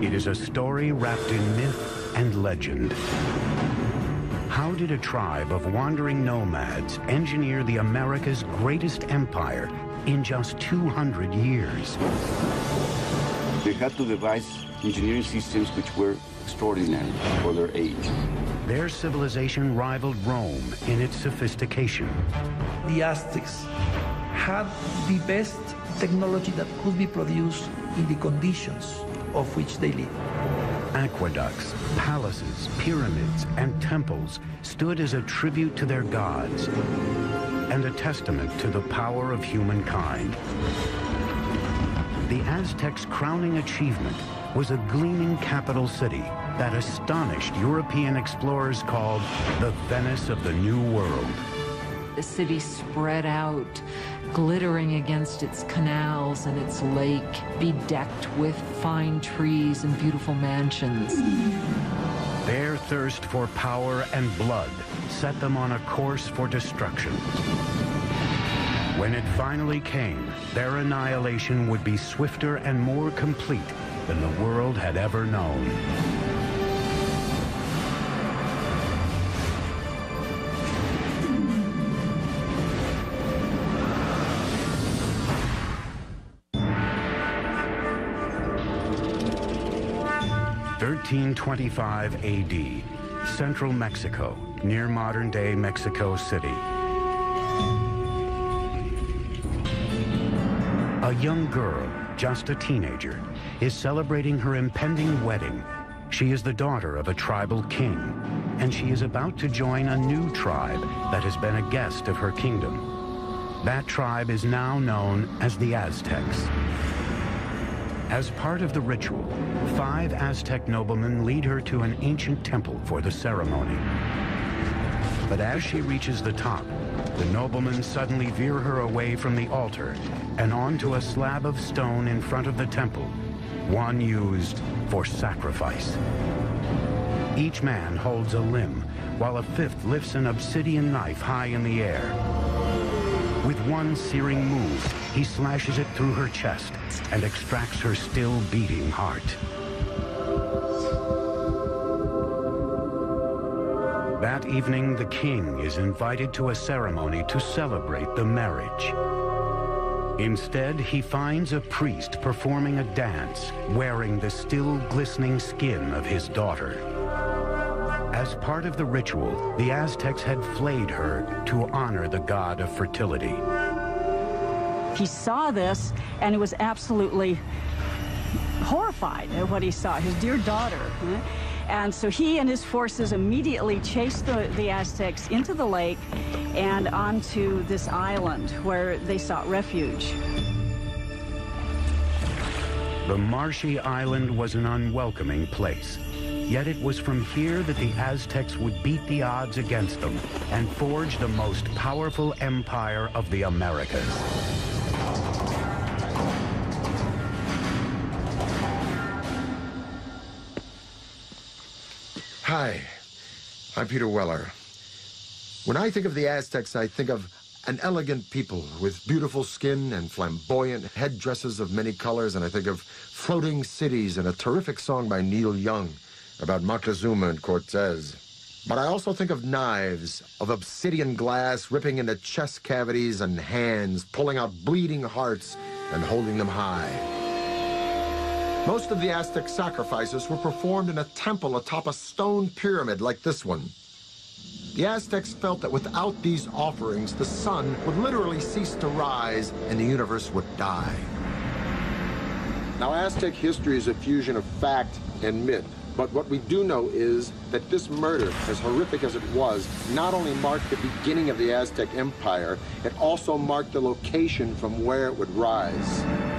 It is a story wrapped in myth and legend. How did a tribe of wandering nomads engineer the America's greatest empire in just 200 years? They had to devise engineering systems which were extraordinary for their age. Their civilization rivaled Rome in its sophistication. The Aztecs had the best technology that could be produced in the conditions of which they lived. Aqueducts, palaces, pyramids, and temples stood as a tribute to their gods and a testament to the power of humankind. The Aztecs' crowning achievement was a gleaming capital city that astonished European explorers called the Venice of the New World. The city spread out, glittering against its canals and its lake, bedecked with fine trees and beautiful mansions. Their thirst for power and blood set them on a course for destruction. When it finally came, their annihilation would be swifter and more complete than the world had ever known. In 1325 AD, central Mexico, near modern-day Mexico City. A young girl, just a teenager, is celebrating her impending wedding. She is the daughter of a tribal king, and she is about to join a new tribe that has been a guest of her kingdom. That tribe is now known as the Aztecs. As part of the ritual, 5 Aztec noblemen lead her to an ancient temple for the ceremony. But as she reaches the top, the noblemen suddenly veer her away from the altar and onto a slab of stone in front of the temple, one used for sacrifice. Each man holds a limb, while a 5th lifts an obsidian knife high in the air. With one searing move, he slashes it through her chest and extracts her still beating heart. That evening, the king is invited to a ceremony to celebrate the marriage. Instead, he finds a priest performing a dance, wearing the still glistening skin of his daughter. As part of the ritual, the Aztecs had flayed her to honor the god of fertility. He saw this, and he was absolutely horrified at what he saw, his dear daughter. And so he and his forces immediately chased the Aztecs into the lake and onto this island where they sought refuge. The marshy island was an unwelcoming place. Yet it was from here that the Aztecs would beat the odds against them and forge the most powerful empire of the Americas. Hi, I'm Peter Weller. When I think of the Aztecs, I think of an elegant people with beautiful skin and flamboyant headdresses of many colors, and I think of floating cities and a terrific song by Neil Young about Moctezuma and Cortez. But I also think of knives, of obsidian glass ripping into chest cavities and hands, pulling out bleeding hearts and holding them high. Most of the Aztec sacrifices were performed in a temple atop a stone pyramid like this one. The Aztecs felt that without these offerings, the sun would literally cease to rise and the universe would die. Now, Aztec history is a fusion of fact and myth. But what we do know is that this murder, as horrific as it was, not only marked the beginning of the Aztec Empire, it also marked the location from where it would rise.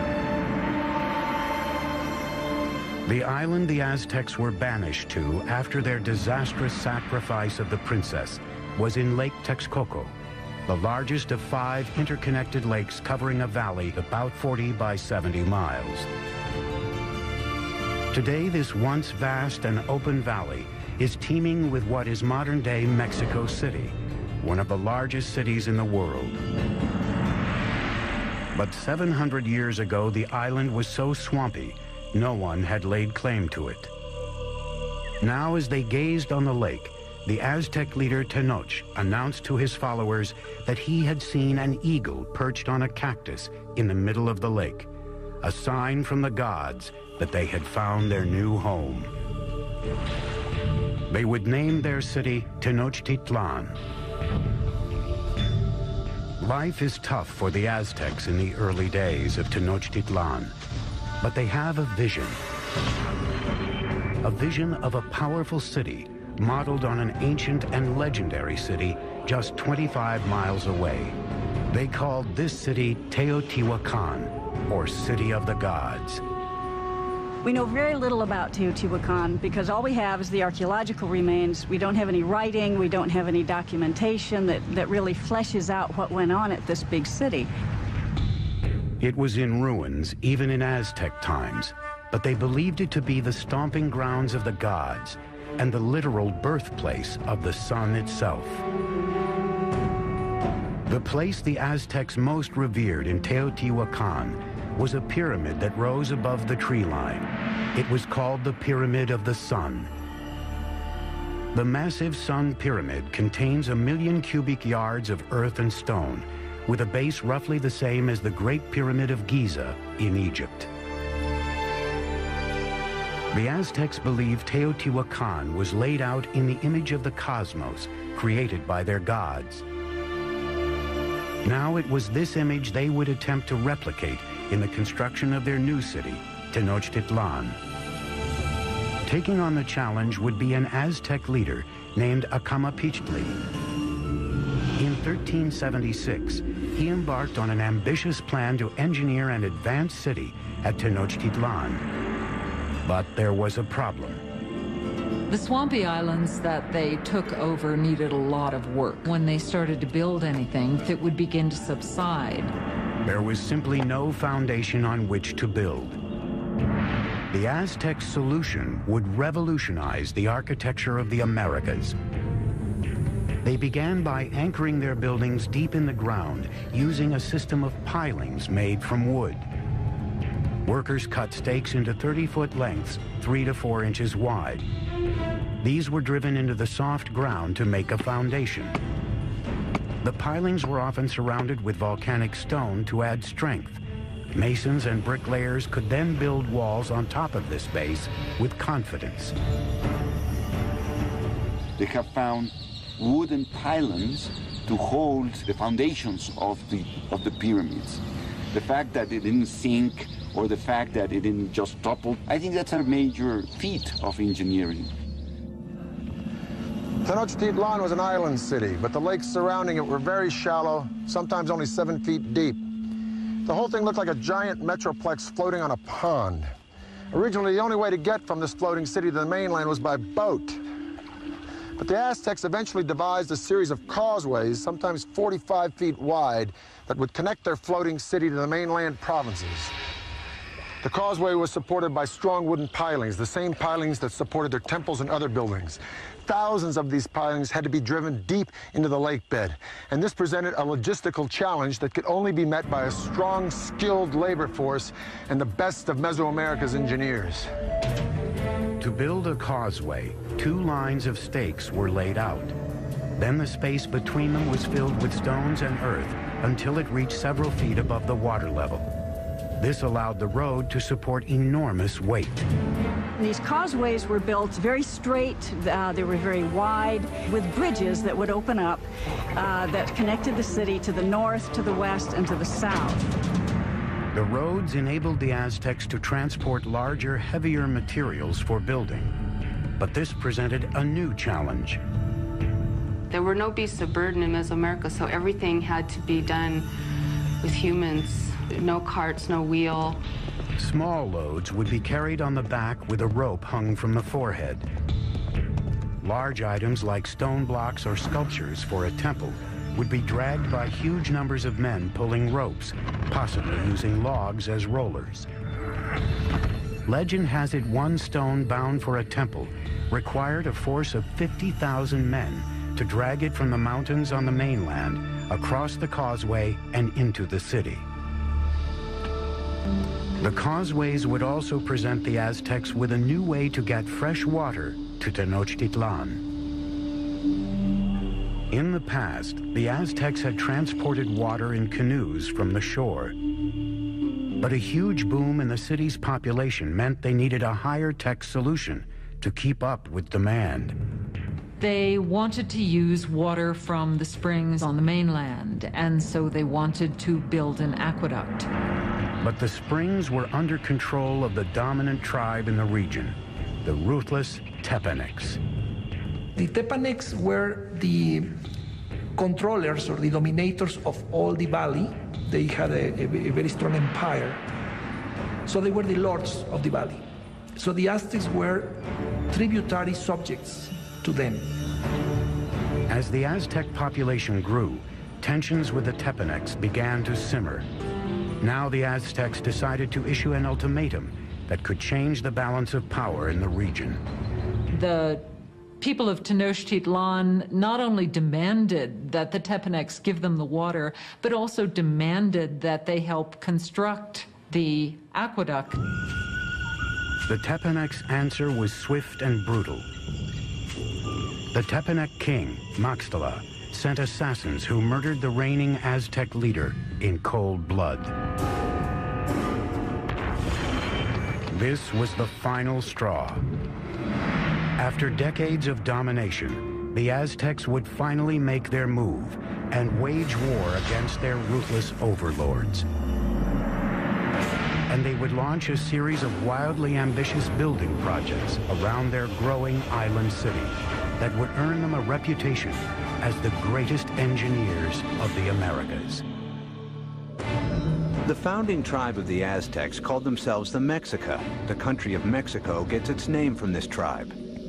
The island the Aztecs were banished to after their disastrous sacrifice of the princess was in Lake Texcoco, the largest of 5 interconnected lakes covering a valley about 40 by 70 miles. Today, this once vast and open valley is teeming with what is modern-day Mexico City, one of the largest cities in the world. But 700 years ago, the island was so swampy No one had laid claim to it. Now, as they gazed on the lake, the Aztec leader Tenoch announced to his followers that he had seen an eagle perched on a cactus in the middle of the lake, a sign from the gods that they had found their new home. They would name their city Tenochtitlan. Life is tough for the Aztecs in the early days of Tenochtitlan, but they have a vision of a powerful city modeled on an ancient and legendary city just 25 miles away. They called this city Teotihuacan, or City of the Gods. We know very little about Teotihuacan because all we have is the archaeological remains. We don't have any writing, we don't have any documentation that really fleshes out what went on at this big city. It was in ruins, even in Aztec times, but they believed it to be the stomping grounds of the gods and the literal birthplace of the sun itself. The place the Aztecs most revered in Teotihuacan was a pyramid that rose above the tree line. It was called the Pyramid of the Sun. The massive sun pyramid contains 1 million cubic yards of earth and stone, with a base roughly the same as the Great Pyramid of Giza in Egypt. The Aztecs believed Teotihuacan was laid out in the image of the cosmos, created by their gods. Now it was this image they would attempt to replicate in the construction of their new city, Tenochtitlan. Taking on the challenge would be an Aztec leader named Acamapichtli. In 1376, he embarked on an ambitious plan to engineer an advanced city at Tenochtitlan. But there was a problem. The swampy islands that they took over needed a lot of work. When they started to build anything, it would begin to subside. There was simply no foundation on which to build. The Aztec solution would revolutionize the architecture of the Americas. They began by anchoring their buildings deep in the ground, using a system of pilings made from wood. Workers cut stakes into 30-foot lengths, 3 to 4 inches wide. These were driven into the soft ground to make a foundation. The pilings were often surrounded with volcanic stone to add strength. Masons and bricklayers could then build walls on top of this base with confidence. They have found wooden pylons to hold the foundations of the pyramids. The fact that it didn't sink or the fact that it didn't just topple, I think that's a major feat of engineering. Tenochtitlan was an island city, but the lakes surrounding it were very shallow, sometimes only 7 feet deep. The whole thing looked like a giant metroplex floating on a pond. Originally, the only way to get from this floating city to the mainland was by boat. But the Aztecs eventually devised a series of causeways, sometimes 45 feet wide, that would connect their floating city to the mainland provinces. The causeway was supported by strong wooden pilings, the same pilings that supported their temples and other buildings. Thousands of these pilings had to be driven deep into the lake bed, and this presented a logistical challenge that could only be met by a strong, skilled labor force and the best of Mesoamerica's engineers. To build a causeway, 2 lines of stakes were laid out. Then the space between them was filled with stones and earth until it reached several feet above the water level. This allowed the road to support enormous weight. These causeways were built very straight, they were very wide, with bridges that would open up that connected the city to the north, to the west, and to the south. The roads enabled the Aztecs to transport larger, heavier materials for building. But this presented a new challenge. There were no beasts of burden in Mesoamerica, so everything had to be done with humans. No carts, no wheel. Small loads would be carried on the back with a rope hung from the forehead. Large items like stone blocks or sculptures for a temple would be dragged by huge numbers of men pulling ropes, possibly using logs as rollers. Legend has it one stone bound for a temple required a force of 50,000 men to drag it from the mountains on the mainland across the causeway and into the city. The causeways would also present the Aztecs with a new way to get fresh water to Tenochtitlan. In the past, the Aztecs had transported water in canoes from the shore. But a huge boom in the city's population meant they needed a higher-tech solution to keep up with demand. They wanted to use water from the springs on the mainland, and so they wanted to build an aqueduct. But the springs were under control of the dominant tribe in the region, the ruthless Tepanecs. The Tepanecs were the controllers or the dominators of all the valley. They had a very strong empire. So they were the lords of the valley. So the Aztecs were tributary subjects to them. As the Aztec population grew, tensions with the Tepanecs began to simmer. Now the Aztecs decided to issue an ultimatum that could change the balance of power in the region. The people of Tenochtitlan not only demanded that the Tepanecs give them the water, but also demanded that they help construct the aqueduct. The Tepanecs' answer was swift and brutal. The Tepanec king, Maxtla, sent assassins who murdered the reigning Aztec leader in cold blood. This was the final straw. After decades of domination, the Aztecs would finally make their move and wage war against their ruthless overlords. And they would launch a series of wildly ambitious building projects around their growing island city that would earn them a reputation as the greatest engineers of the Americas. The founding tribe of the Aztecs called themselves the Mexica. The country of Mexico gets its name from this tribe.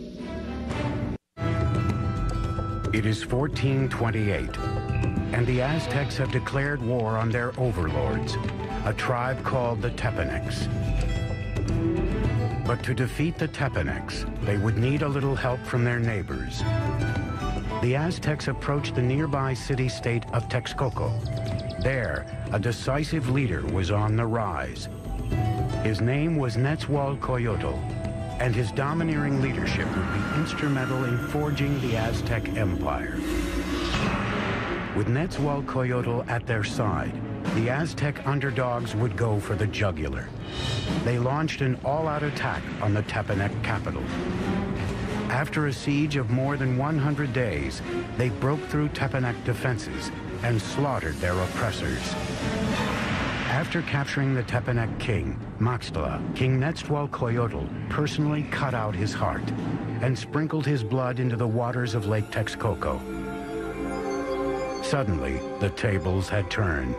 It is 1428, and the Aztecs have declared war on their overlords, a tribe called the Tepanecs. But to defeat the Tepanecs, they would need a little help from their neighbors. The Aztecs approached the nearby city-state of Texcoco. There, a decisive leader was on the rise. His name was Nezahualcoyotl, and his domineering leadership would be instrumental in forging the Aztec Empire. With Nezahualcoyotl at their side, the Aztec underdogs would go for the jugular. They launched an all-out attack on the Tepanec capital. After a siege of more than 100 days, they broke through Tepanec defenses and slaughtered their oppressors. After capturing the Tepanec king, Maxtla, King Nezahualcoyotl personally cut out his heart and sprinkled his blood into the waters of Lake Texcoco. Suddenly, the tables had turned.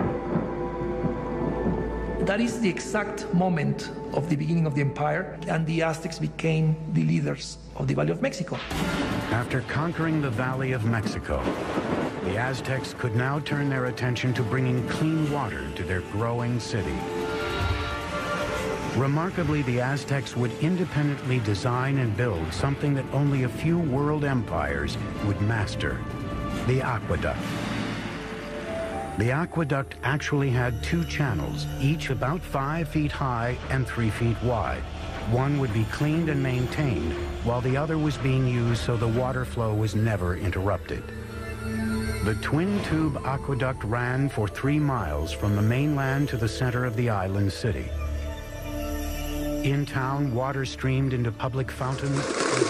That is the exact moment of the beginning of the empire, and the Aztecs became the leaders of the Valley of Mexico. After conquering the Valley of Mexico, the Aztecs could now turn their attention to bringing clean water to their growing city. Remarkably, the Aztecs would independently design and build something that only a few world empires would master: the aqueduct. The aqueduct actually had two channels, each about 5 feet high and 3 feet wide. One would be cleaned and maintained, while the other was being used so the water flow was never interrupted. The twin-tube aqueduct ran for 3 miles from the mainland to the center of the island city. In town, water streamed into public fountains.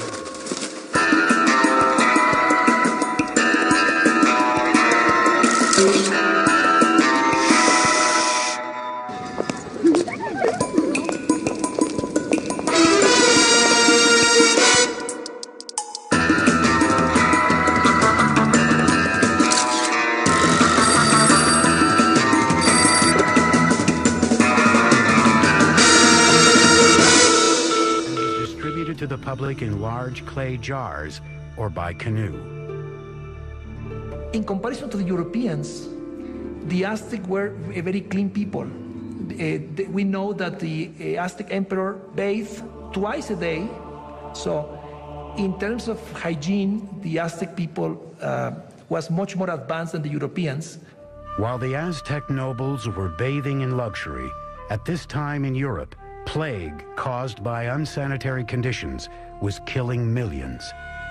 To the public in large clay jars or by canoe. In comparison to the Europeans, the Aztec were a very clean people. We know that the Aztec emperor bathed twice a day. So in terms of hygiene, the Aztec people was much more advanced than the Europeans. While the Aztec nobles were bathing in luxury At this time in Europe, plague caused by unsanitary conditions was killing millions.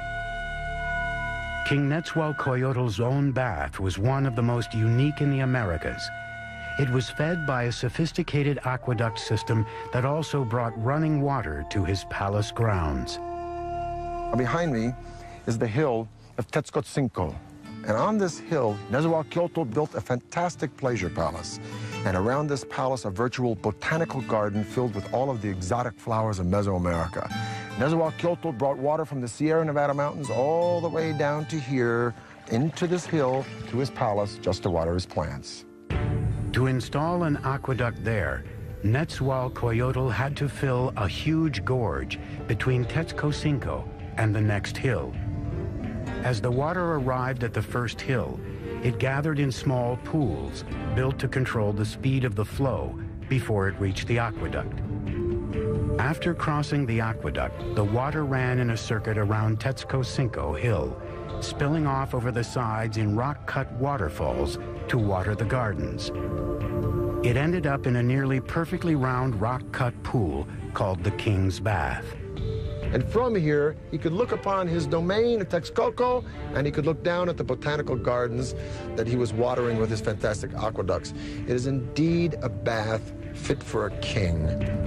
King Netzahualcoyotl's own bath was one of the most unique in the Americas. It was fed by a sophisticated aqueduct system that also brought running water to his palace grounds. Behind me is the hill of Tetzcoatzinco. And on this hill, Netzahualcoyotl built a fantastic pleasure palace. And around this palace, a virtual botanical garden filled with all of the exotic flowers of Mesoamerica. Netzahualcoyotl brought water from the Sierra Nevada mountains all the way down to here, into this hill, to his palace, just to water his plants. To install an aqueduct there, Netzahualcoyotl had to fill a huge gorge between Tetzcoatzinco and the next hill. As the water arrived at the first hill, it gathered in small pools built to control the speed of the flow before it reached the aqueduct. After crossing the aqueduct, the water ran in a circuit around Tetzcoatzinco Hill, spilling off over the sides in rock-cut waterfalls to water the gardens. It ended up in a nearly perfectly round rock-cut pool called the King's Bath. And from here, he could look upon his domain of Texcoco, and he could look down at the botanical gardens that he was watering with his fantastic aqueducts. It is indeed a bath fit for a king.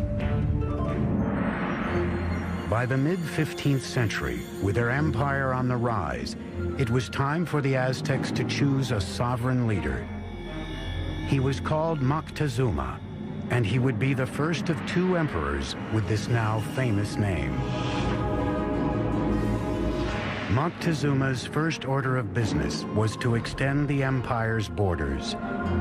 By the mid-15th century, with their empire on the rise, it was time for the Aztecs to choose a sovereign leader. He was called Moctezuma, and he would be the first of two emperors with this now famous name. Moctezuma's first order of business was to extend the empire's borders.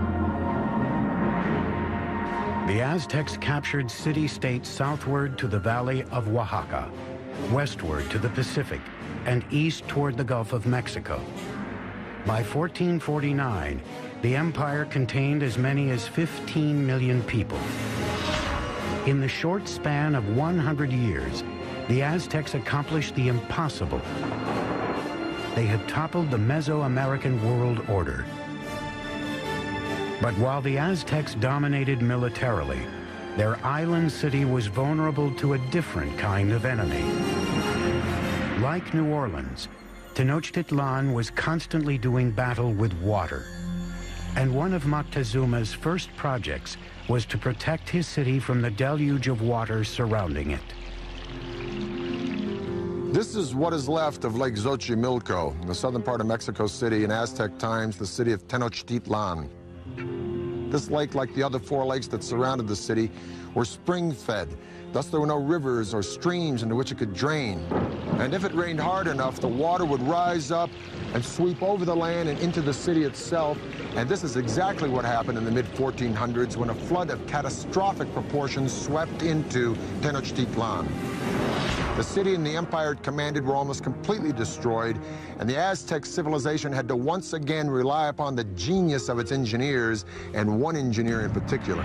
The Aztecs captured city-states southward to the valley of Oaxaca, westward to the Pacific, and east toward the Gulf of Mexico. By 1449, the empire contained as many as 15 million people. In the short span of 100 years, the Aztecs accomplished the impossible. They had toppled the Mesoamerican world order. But while the Aztecs dominated militarily, their island city was vulnerable to a different kind of enemy. Like New Orleans, Tenochtitlan was constantly doing battle with water. And one of Moctezuma's first projects was to protect his city from the deluge of water surrounding it. This is what is left of Lake Xochimilco, in the southern part of Mexico City, in Aztec times, the city of Tenochtitlan. This lake, like the other four lakes that surrounded the city, were spring-fed. Thus, there were no rivers or streams into which it could drain. And if it rained hard enough, the water would rise up and sweep over the land and into the city itself. And this is exactly what happened in the mid-1400s when a flood of catastrophic proportions swept into Tenochtitlan. The city and the empire it commanded were almost completely destroyed, and the Aztec civilization had to once again rely upon the genius of its engineers, and one engineer in particular.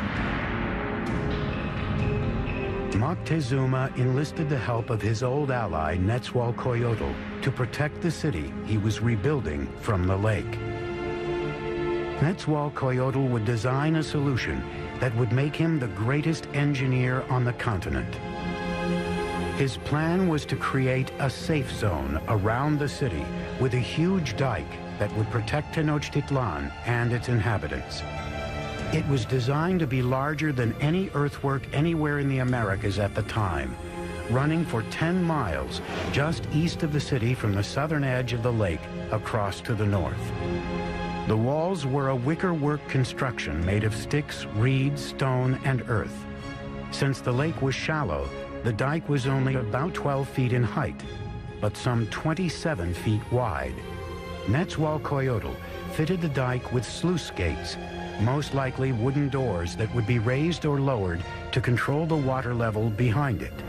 Moctezuma enlisted the help of his old ally, Netzahualcoyotl, to protect the city he was rebuilding from the lake. Netzahualcoyotl would design a solution that would make him the greatest engineer on the continent. His plan was to create a safe zone around the city with a huge dike that would protect Tenochtitlan and its inhabitants. It was designed to be larger than any earthwork anywhere in the Americas at the time, running for 10 miles just east of the city from the southern edge of the lake across to the north. The walls were a wickerwork construction made of sticks, reeds, stone, and earth. Since the lake was shallow, the dike was only about 12 feet in height, but some 27 feet wide. Netzahualcoyotl fitted the dike with sluice gates, most likely wooden doors that would be raised or lowered to control the water level behind it.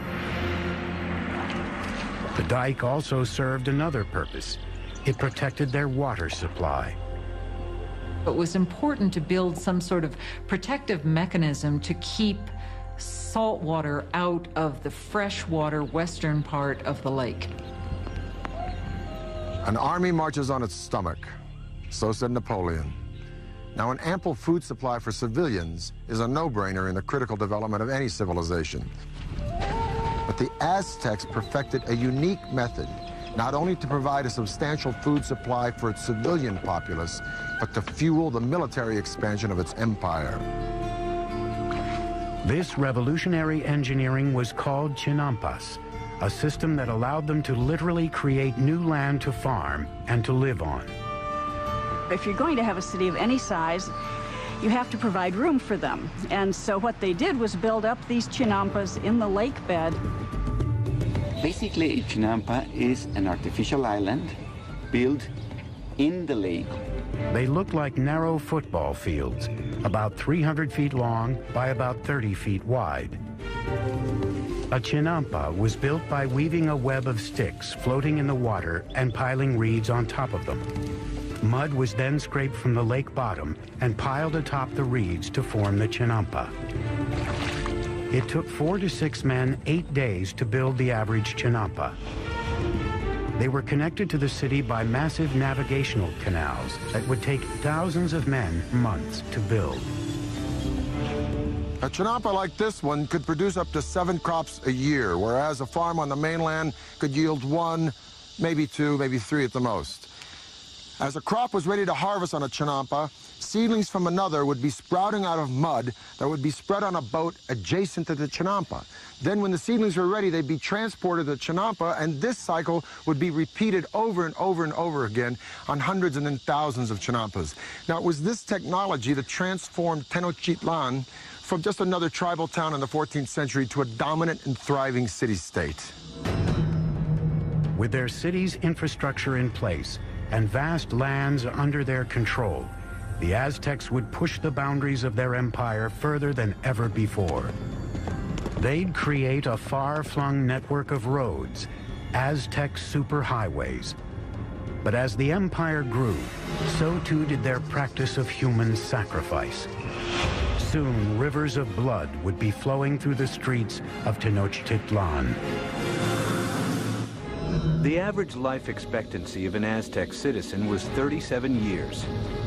The dike also served another purpose. It protected their water supply. It was important to build some sort of protective mechanism to keep salt water out of the freshwater western part of the lake. An army marches on its stomach. So said Napoleon. Now, an ample food supply for civilians is a no-brainer in the critical development of any civilization. But the Aztecs perfected a unique method, not only to provide a substantial food supply for its civilian populace, but to fuel the military expansion of its empire. This revolutionary engineering was called chinampas, a system that allowed them to literally create new land to farm and to live on. If you're going to have a city of any size, you have to provide room for them. And so what they did was build up these chinampas in the lake bed. Basically, a chinampa is an artificial island built in the lake. They look like narrow football fields, about 300 feet long by about 30 feet wide. A chinampa was built by weaving a web of sticks floating in the water and piling reeds on top of them. Mud was then scraped from the lake bottom and piled atop the reeds to form the chinampa. It took 4 to 6 men 8 days to build the average chinampa. They were connected to the city by massive navigational canals that would take thousands of men months to build. A chinampa like this one could produce up to 7 crops a year, whereas a farm on the mainland could yield 1, maybe 2, maybe 3 at the most. As a crop was ready to harvest on a chinampa, seedlings from another would be sprouting out of mud that would be spread on a boat adjacent to the chinampa. Then when the seedlings were ready, they'd be transported to the chinampa, and this cycle would be repeated over and over and over again on hundreds and then thousands of chinampas. Now, it was this technology that transformed Tenochtitlan from just another tribal town in the 14th century to a dominant and thriving city-state. With their city's infrastructure in place and vast lands under their control, the Aztecs would push the boundaries of their empire further than ever before. They'd create a far-flung network of roads, Aztec superhighways. But as the empire grew, so too did their practice of human sacrifice. Soon, rivers of blood would be flowing through the streets of Tenochtitlan. The average life expectancy of an Aztec citizen was 37 years.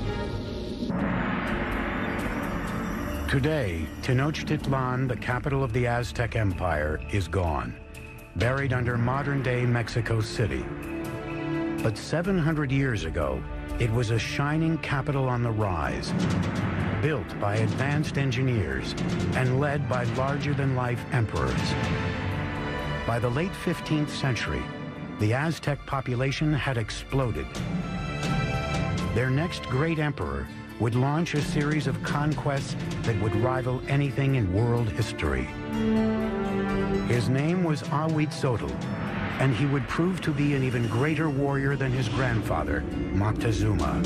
Today, Tenochtitlan, the capital of the Aztec Empire, is gone, buried under modern-day Mexico City. But 700 years ago, it was a shining capital on the rise, built by advanced engineers and led by larger-than-life emperors. By the late 15th century, the Aztec population had exploded. Their next great emperor would launch a series of conquests that would rival anything in world history. His name was Ahuitzotl, and he would prove to be an even greater warrior than his grandfather, Moctezuma.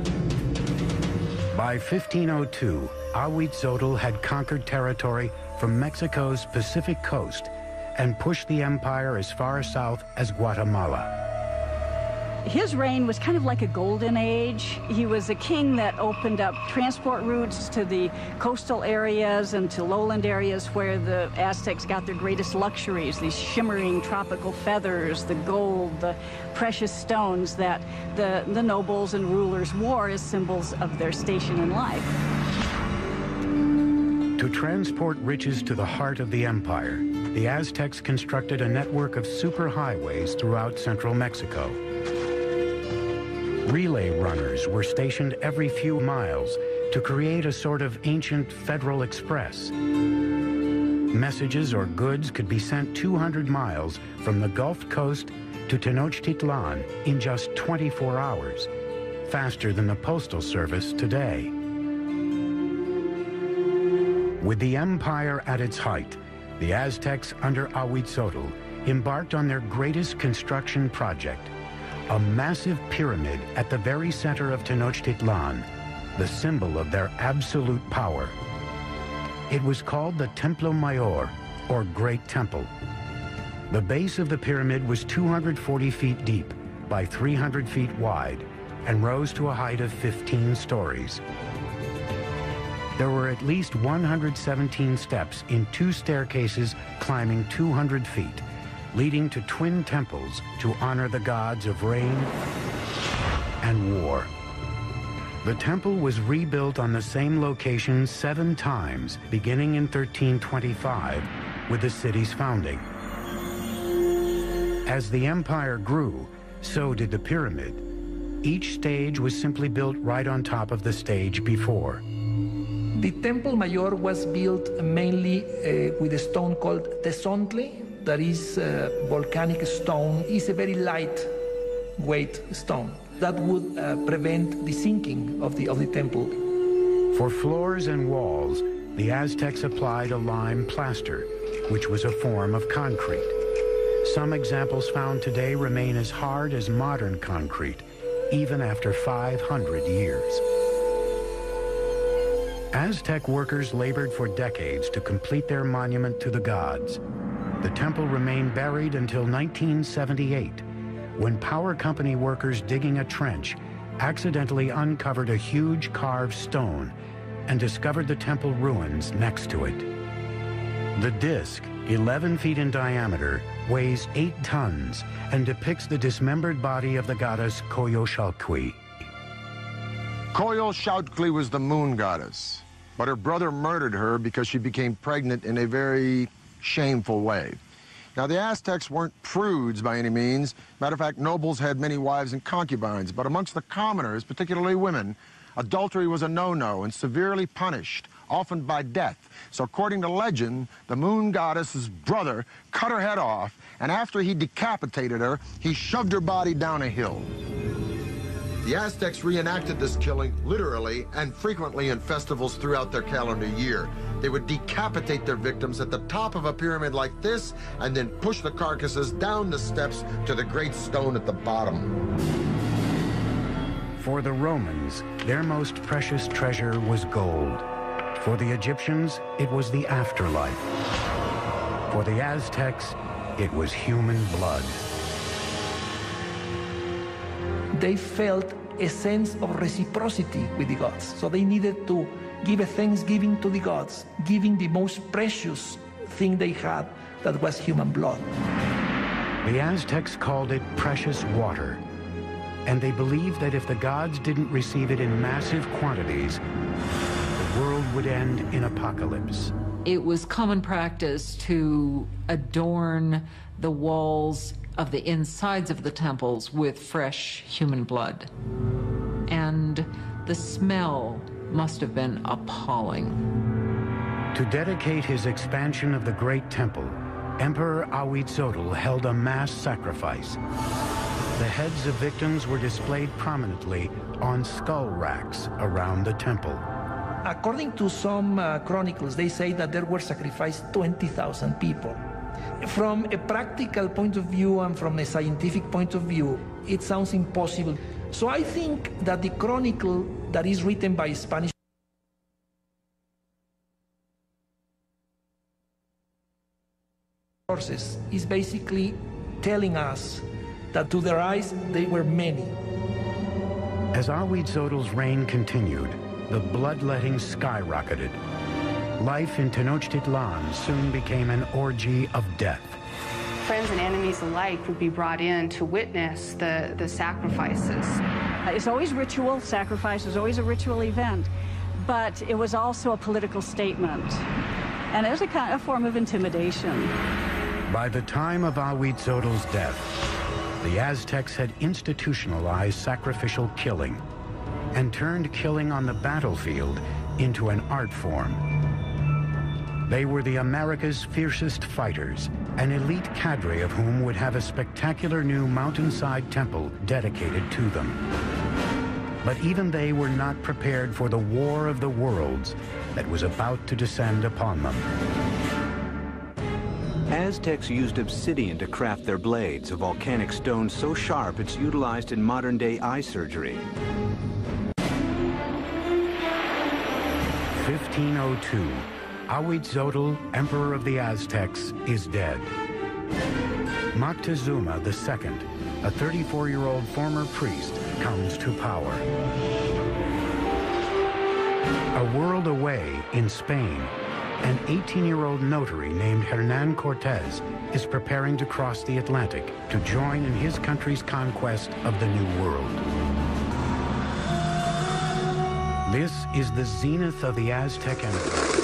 By 1502, Ahuitzotl had conquered territory from Mexico's Pacific coast and pushed the empire as far south as Guatemala. His reign was kind of like a golden age. He was a king that opened up transport routes to the coastal areas and to lowland areas where the Aztecs got their greatest luxuries, these shimmering tropical feathers, the gold, the precious stones that the nobles and rulers wore as symbols of their station in life. To transport riches to the heart of the empire, the Aztecs constructed a network of superhighways throughout central Mexico. Relay runners were stationed every few miles to create a sort of ancient Federal Express. Messages or goods could be sent 200 miles from the Gulf Coast to Tenochtitlan in just 24 hours, faster than the Postal Service today. With the empire at its height, the Aztecs under Ahuitzotl embarked on their greatest construction project, a massive pyramid at the very center of Tenochtitlan, the symbol of their absolute power. It was called the Templo Mayor, or Great Temple. The base of the pyramid was 240 feet deep by 300 feet wide and rose to a height of 15 stories. There were at least 117 steps in 2 staircases climbing 200 feet, leading to twin temples to honor the gods of rain and war. The temple was rebuilt on the same location 7 times, beginning in 1325 with the city's founding. As the empire grew, so did the pyramid. Each stage was simply built right on top of the stage before. The Temple Mayor was built mainly with a stone called tesontle, that is volcanic stone. It's a very lightweight stone that would prevent the sinking of the temple. For floors and walls, the Aztecs applied a lime plaster, which was a form of concrete. Some examples found today remain as hard as modern concrete, even after 500 years. Aztec workers labored for decades to complete their monument to the gods. The temple remained buried until 1978, when power company workers digging a trench accidentally uncovered a huge carved stone and discovered the temple ruins next to it. The disc, 11 feet in diameter, weighs 8 tons and depicts the dismembered body of the goddess Coyolxauhqui. Coyolxauhqui was the moon goddess, but her brother murdered her because she became pregnant in a very shameful way. Now, the Aztecs weren't prudes by any means. Matter of fact, nobles had many wives and concubines, but amongst the commoners, particularly women, adultery was a no-no and severely punished, often by death. So according to legend, the moon goddess's brother cut her head off, and after he decapitated her, he shoved her body down a hill. The Aztecs reenacted this killing literally and frequently in festivals throughout their calendar year. They would decapitate their victims at the top of a pyramid like this and then push the carcasses down the steps to the great stone at the bottom. For the Romans, their most precious treasure was gold. For the Egyptians, it was the afterlife. For the Aztecs, it was human blood. They felt a sense of reciprocity with the gods. So they needed to give a thanksgiving to the gods, giving the most precious thing they had, that was human blood. The Aztecs called it precious water, and they believed that if the gods didn't receive it in massive quantities, the world would end in apocalypse. It was common practice to adorn the walls of the insides of the temples with fresh human blood. And the smell must have been appalling. To dedicate his expansion of the Great Temple, Emperor Ahuitzotl held a mass sacrifice. The heads of victims were displayed prominently on skull racks around the temple. According to some chronicles, they say that there were sacrificed 20,000 people. From a practical point of view and from a scientific point of view, it sounds impossible. So I think that the chronicle that is written by Spanish sources is basically telling us that to their eyes, they were many. As Ahuitzotl's reign continued, the bloodletting skyrocketed. Life in Tenochtitlan soon became an orgy of death. Friends and enemies alike would be brought in to witness the sacrifices. It's always ritual. Sacrifice is always a ritual event, but it was also a political statement, and it was a form of intimidation. By the time of Ahuitzotl's death, the Aztecs had institutionalized sacrificial killing and turned killing on the battlefield into an art form. They were the America's fiercest fighters, an elite cadre of whom would have a spectacular new mountainside temple dedicated to them. But even they were not prepared for the war of the worlds that was about to descend upon them. Aztecs used obsidian to craft their blades, a volcanic stone so sharp it's utilized in modern-day eye surgery. 1502. Ahuitzotl, Emperor of the Aztecs, is dead. Moctezuma II, a 34-year-old former priest, comes to power. A world away, in Spain, an 18-year-old notary named Hernan Cortez is preparing to cross the Atlantic to join in his country's conquest of the New World. This is the zenith of the Aztec Empire.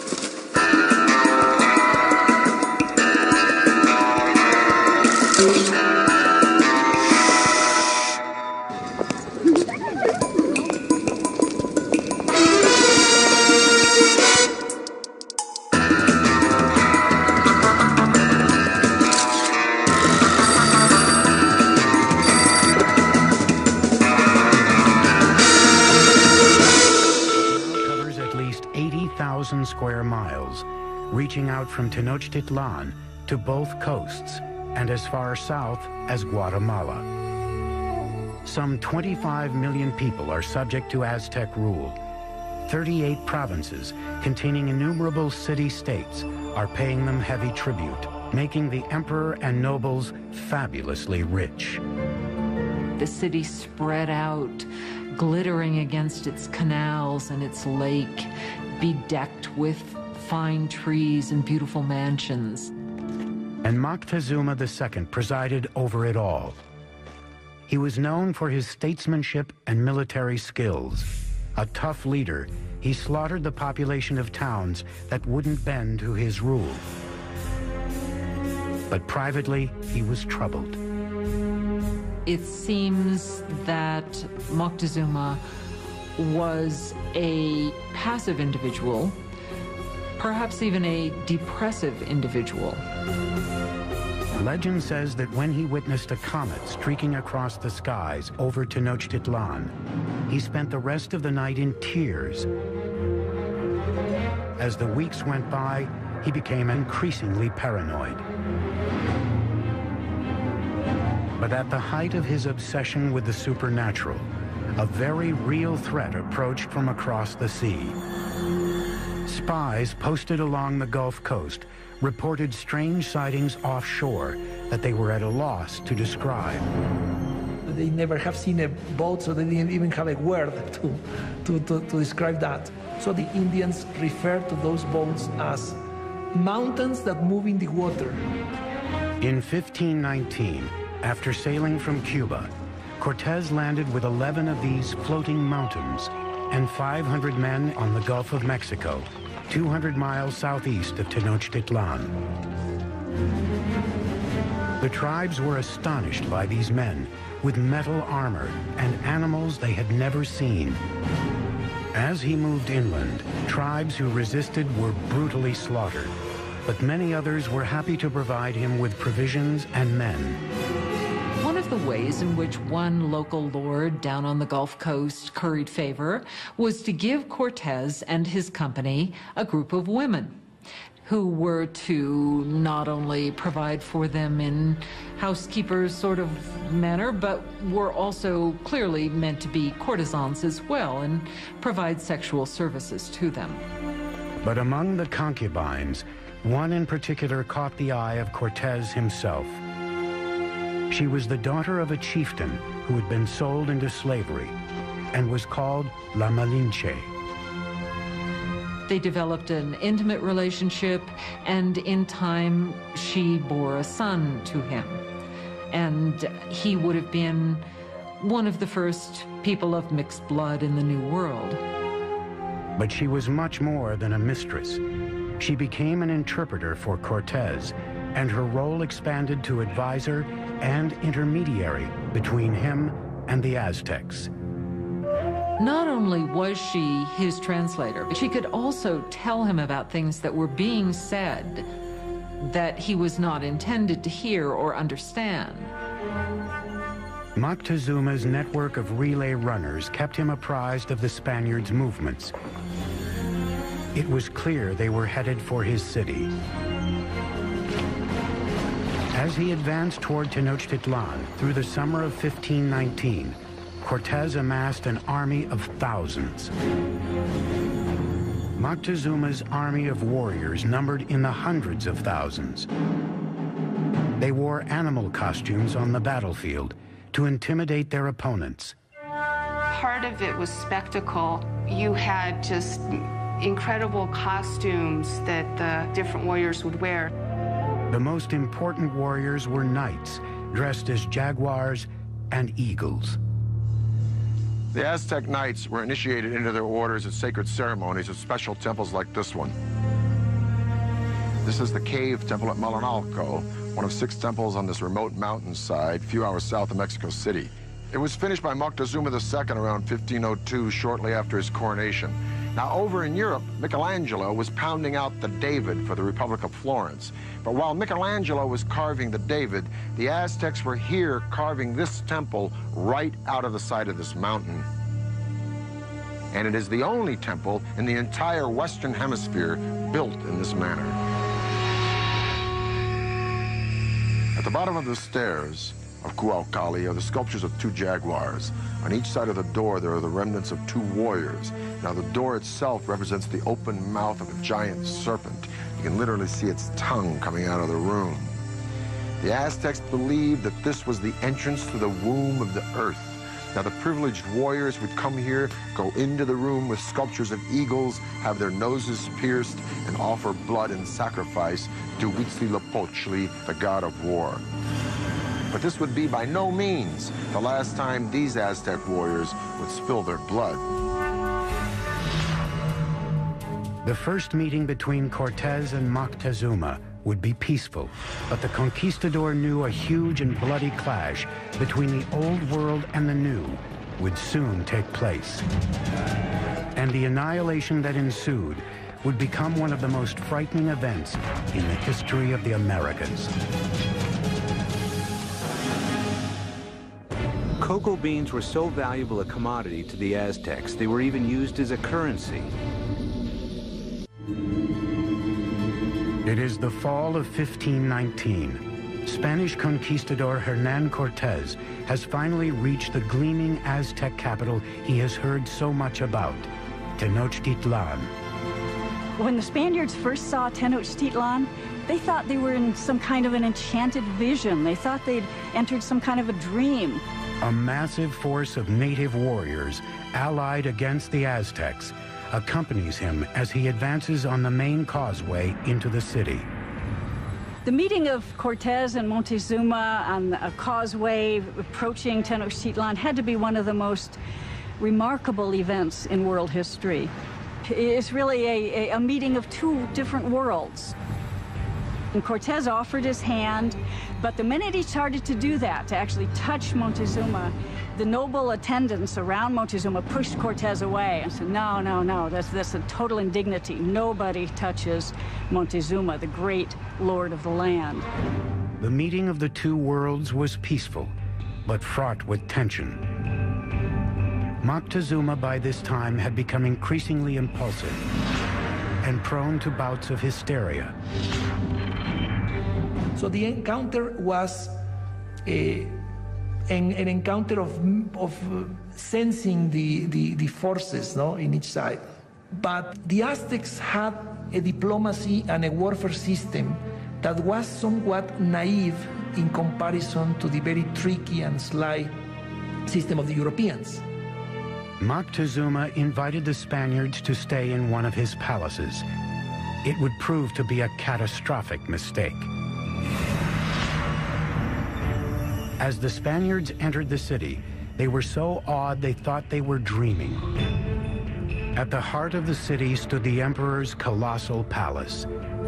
Square miles, reaching out from Tenochtitlan to both coasts and as far south as Guatemala. Some 25 million people are subject to Aztec rule. 38 provinces containing innumerable city-states are paying them heavy tribute, making the emperor and nobles fabulously rich. The city spread out, glittering against its canals and its lake, bedecked with fine trees and beautiful mansions. And Moctezuma II presided over it all. He was known for his statesmanship and military skills. A tough leader, he slaughtered the population of towns that wouldn't bend to his rule. But privately, he was troubled. It seems that Moctezuma was a passive individual, perhaps even a depressive individual. Legend says that when he witnessed a comet streaking across the skies over Tenochtitlan, he spent the rest of the night in tears. As the weeks went by, he became increasingly paranoid. But at the height of his obsession with the supernatural, a very real threat approached from across the sea. Spies posted along the Gulf Coast reported strange sightings offshore that they were at a loss to describe. They never have seen a boat, so they didn't even have a word to describe that. So the Indians refer to those boats as mountains that move in the water. In 1519, after sailing from Cuba, Cortez landed with 11 of these floating mountains and 500 men on the Gulf of Mexico, 200 miles southeast of Tenochtitlan. The tribes were astonished by these men with metal armor and animals they had never seen. As he moved inland, tribes who resisted were brutally slaughtered, but many others were happy to provide him with provisions and men. One of the ways in which one local lord down on the Gulf Coast curried favor was to give Cortez and his company a group of women who were to not only provide for them in housekeepers sort of manner, but were also clearly meant to be courtesans as well and provide sexual services to them. But among the concubines, one in particular caught the eye of Cortez himself. She was the daughter of a chieftain who had been sold into slavery and was called La Malinche. They developed an intimate relationship, and in time, she bore a son to him. And he would have been one of the first people of mixed blood in the New World. But she was much more than a mistress. She became an interpreter for Cortez, and her role expanded to advisor and intermediary between him and the Aztecs. Not only was she his translator, but she could also tell him about things that were being said that he was not intended to hear or understand. Moctezuma's network of relay runners kept him apprised of the Spaniards' movements. It was clear they were headed for his city. As he advanced toward Tenochtitlan through the summer of 1519, Cortez amassed an army of thousands. Moctezuma's army of warriors numbered in the hundreds of thousands. They wore animal costumes on the battlefield to intimidate their opponents. Part of it was spectacle. You had just incredible costumes that the different warriors would wear. The most important warriors were knights, dressed as jaguars and eagles. The Aztec knights were initiated into their orders at sacred ceremonies at special temples like this one. This is the cave temple at Malinalco, one of 6 temples on this remote mountainside, a few hours south of Mexico City. It was finished by Moctezuma II around 1502, shortly after his coronation. Now, over in Europe, Michelangelo was pounding out the David for the Republic of Florence. But while Michelangelo was carving the David, the Aztecs were here carving this temple right out of the side of this mountain. And it is the only temple in the entire Western Hemisphere built in this manner. At the bottom of the stairs of Cuauhtli are the sculptures of 2 jaguars. On each side of the door, there are the remnants of 2 warriors. Now, the door itself represents the open mouth of a giant serpent. You can literally see its tongue coming out of the room. The Aztecs believed that this was the entrance to the womb of the earth. Now, the privileged warriors would come here, go into the room with sculptures of eagles, have their noses pierced, and offer blood and sacrifice to Huitzilopochtli, the god of war. But this would be by no means the last time these Aztec warriors would spill their blood. The first meeting between Cortez and Moctezuma would be peaceful, but the conquistador knew a huge and bloody clash between the old world and the new would soon take place. And the annihilation that ensued would become one of the most frightening events in the history of the Americas. Cocoa beans were so valuable a commodity to the Aztecs, they were even used as a currency. It is the fall of 1519. Spanish conquistador Hernán Cortés has finally reached the gleaming Aztec capital he has heard so much about, Tenochtitlan. When the Spaniards first saw Tenochtitlan, they thought they were in some kind of an enchanted vision. They thought they'd entered some kind of a dream. A massive force of native warriors allied against the Aztecs accompanies him as he advances on the main causeway into the city. The meeting of Cortez and Montezuma on a causeway approaching Tenochtitlan had to be one of the most remarkable events in world history. It's really a meeting of 2 different worlds. And Cortez offered his hand, but the minute he started to do that, to actually touch Montezuma, the noble attendants around Montezuma pushed Cortez away and said, no, no, no, that's a total indignity. Nobody touches Montezuma, the great lord of the land. The meeting of the 2 worlds was peaceful, but fraught with tension. Moctezuma by this time had become increasingly impulsive and prone to bouts of hysteria. So the encounter was an encounter of sensing the forces, no, in each side. But the Aztecs had a diplomacy and a warfare system that was somewhat naive in comparison to the very tricky and sly system of the Europeans. Moctezuma invited the Spaniards to stay in one of his palaces. It would prove to be a catastrophic mistake. As the Spaniards entered the city, they were so awed they thought they were dreaming. At the heart of the city stood the emperor's colossal palace.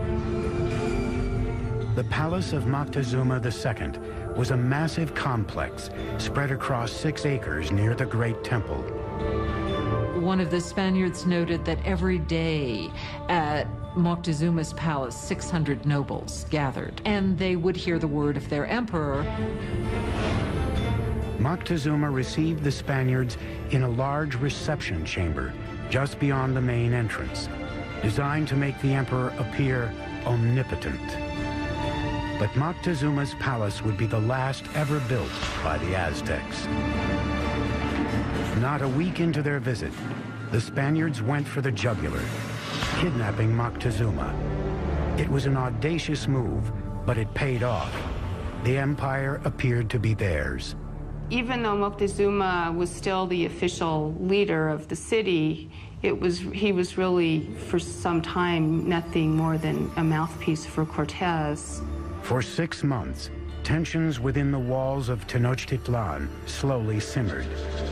The palace of Moctezuma II was a massive complex spread across 6 acres near the Great Temple. One of the Spaniards noted that every day at Moctezuma's palace, 600 nobles gathered, and they would hear the word of their emperor. Moctezuma received the Spaniards in a large reception chamber just beyond the main entrance, designed to make the emperor appear omnipotent. But Moctezuma's palace would be the last ever built by the Aztecs. Not a week into their visit, the Spaniards went for the jugular, kidnapping Moctezuma. It was an audacious move, but it paid off. The empire appeared to be theirs. Even though Moctezuma was still the official leader of the city, he was really, for some time, nothing more than a mouthpiece for Cortez. For 6 months, tensions within the walls of Tenochtitlan slowly simmered.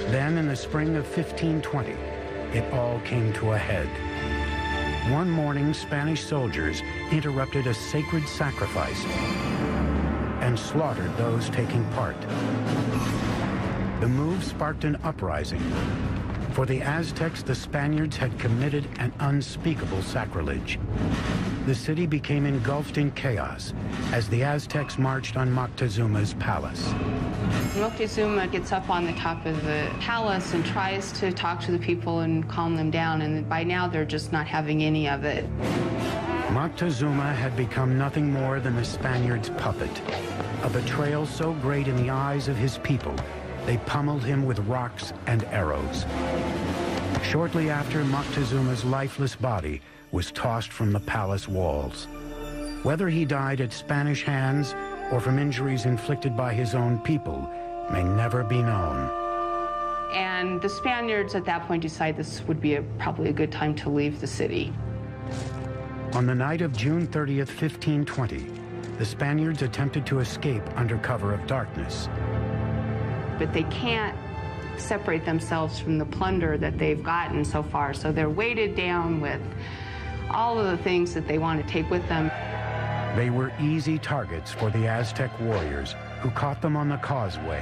Then, in the spring of 1520, it all came to a head. One morning, Spanish soldiers interrupted a sacred sacrifice and slaughtered those taking part. The move sparked an uprising. For the Aztecs, the Spaniards had committed an unspeakable sacrilege. The city became engulfed in chaos as the Aztecs marched on Moctezuma's palace. Moctezuma gets up on the top of the palace and tries to talk to the people and calm them down, and by now they're just not having any of it. Moctezuma had become nothing more than the Spaniards' puppet, a betrayal so great in the eyes of his people they pummeled him with rocks and arrows. Shortly after, Moctezuma's lifeless body was tossed from the palace walls. Whether he died at Spanish hands or from injuries inflicted by his own people may never be known. And the Spaniards at that point decide this would be probably a good time to leave the city. On the night of June 30th, 1520, the Spaniards attempted to escape under cover of darkness. But they can't separate themselves from the plunder that they've gotten so far, so they're weighted down with all of the things that they want to take with them. They were easy targets for the Aztec warriors, who caught them on the causeway.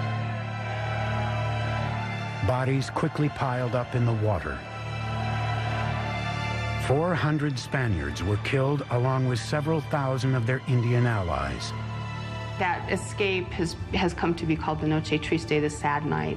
Bodies quickly piled up in the water. 400 Spaniards were killed, along with several thousand of their Indian allies. That escape has come to be called the Noche Triste, the sad night.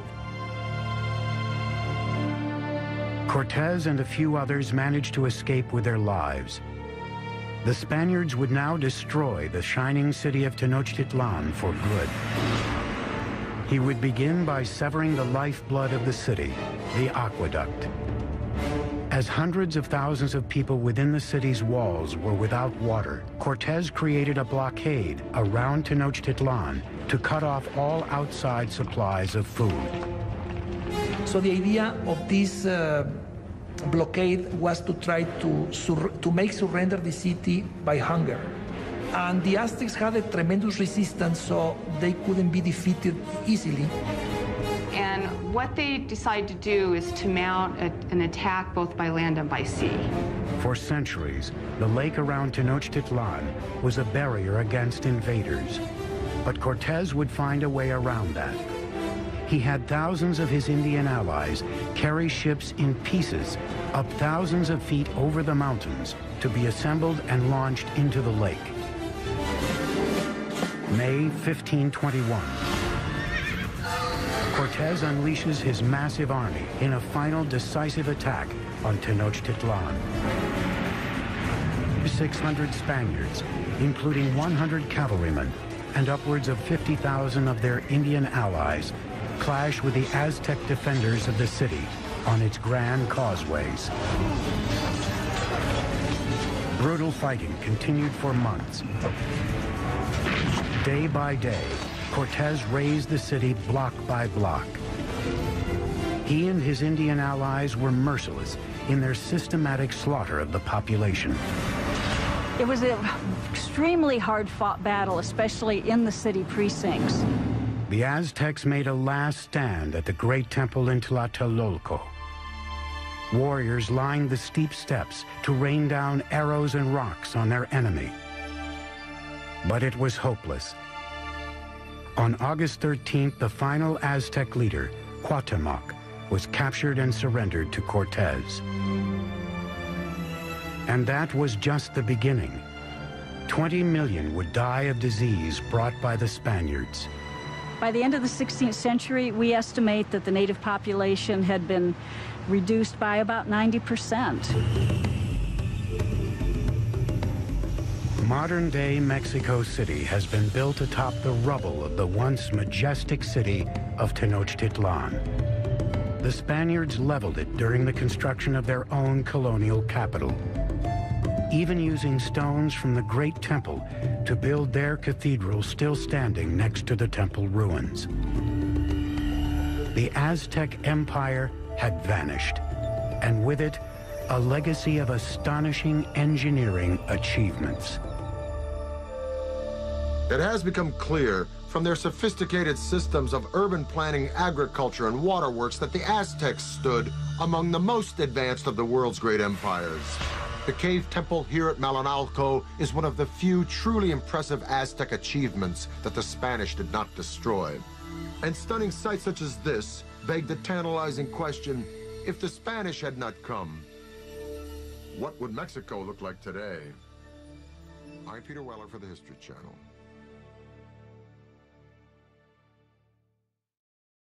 Cortez and a few others managed to escape with their lives. The Spaniards would now destroy the shining city of Tenochtitlan for good. He would begin by severing the lifeblood of the city, the aqueduct. As hundreds of thousands of people within the city's walls were without water, Cortez created a blockade around Tenochtitlan to cut off all outside supplies of food. So the idea of this blockade was to try to make surrender the city by hunger. And the Aztecs had a tremendous resistance, so they couldn't be defeated easily. And what they decide to do is to mount an attack both by land and by sea. For centuries, the lake around Tenochtitlan was a barrier against invaders. But Cortez would find a way around that. He had thousands of his Indian allies carry ships in pieces up thousands of feet over the mountains to be assembled and launched into the lake. May 1521. Cortez unleashes his massive army in a final decisive attack on Tenochtitlan. 600 Spaniards, including 100 cavalrymen and upwards of 50,000 of their Indian allies, clash with the Aztec defenders of the city on its grand causeways. Brutal fighting continued for months. Day by day, Cortez razed the city block by block. He and his Indian allies were merciless in their systematic slaughter of the population. It was an extremely hard-fought battle, especially in the city precincts. The Aztecs made a last stand at the great temple in Tlatelolco. Warriors lined the steep steps to rain down arrows and rocks on their enemy. But it was hopeless. On August 13th, the final Aztec leader, Cuauhtémoc, was captured and surrendered to Cortez. And that was just the beginning. 20 million would die of disease brought by the Spaniards. By the end of the 16th century, we estimate that the native population had been reduced by about 90%. Modern-day Mexico City has been built atop the rubble of the once majestic city of Tenochtitlan. The Spaniards leveled it during the construction of their own colonial capital, even using stones from the great temple to build their cathedral still standing next to the temple ruins. The Aztec Empire had vanished, and with it, a legacy of astonishing engineering achievements. It has become clear from their sophisticated systems of urban planning, agriculture, and waterworks that the Aztecs stood among the most advanced of the world's great empires. The cave temple here at Malinalco is one of the few truly impressive Aztec achievements that the Spanish did not destroy. And stunning sights such as this beg the tantalizing question, if the Spanish had not come, what would Mexico look like today? I'm Peter Weller for the History Channel.